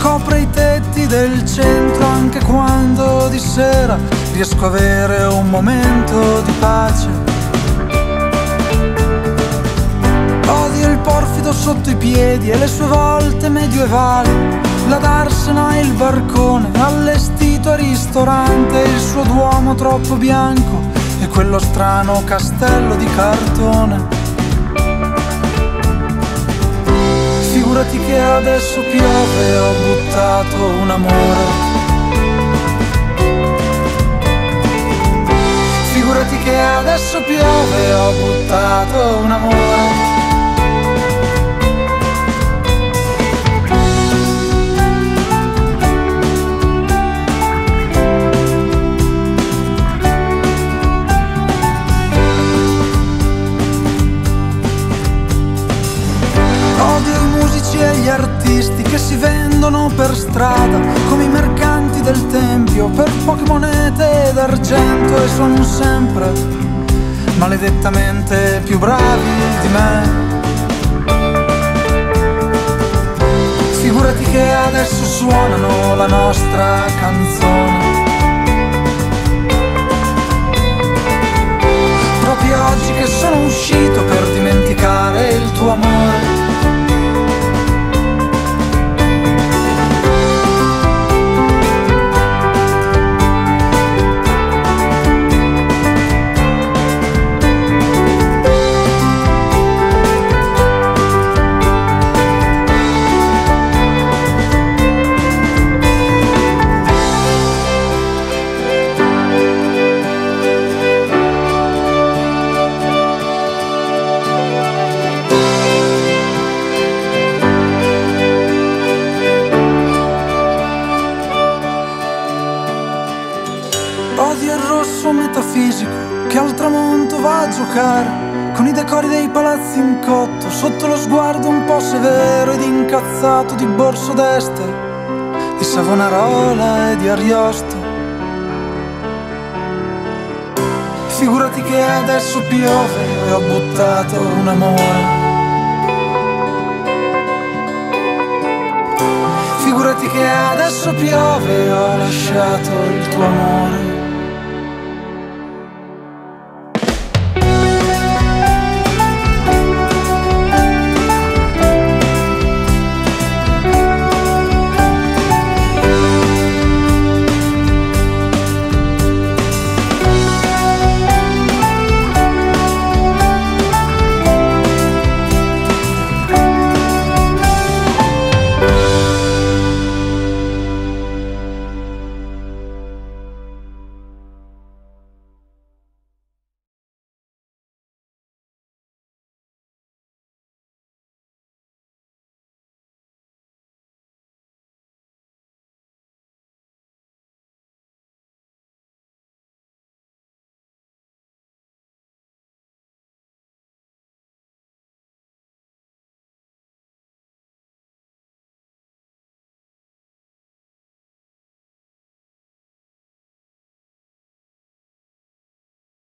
copre i tetti del centro anche quando di sera riesco a avere un momento di pace. Odio il porfido sotto i piedi e le sue volte medievali, la darsena e il barcone allestito a ristorante, il suo duomo troppo bianco e quello strano castello di cartone. Figurati che adesso piove e ho buttato un amore. Figurati che adesso piove e ho buttato un amore. E gli artisti che si vendono per strada come i mercanti del tempio per poche monete d'argento, e sono sempre maledettamente più bravi di me. Figurati che adesso suonano la nostra canzone, proprio oggi che sono uscito per dimenticare il tuo amore. Odio il rosso metafisico che al tramonto va a giocare con i decori dei palazzi in cotto, sotto lo sguardo un po' severo ed incazzato di Borso d'Este, di Savonarola e di Ariosto. Figurati che adesso piove e ho buttato un amore. Figurati che adesso piove e ho lasciato il tuo amore.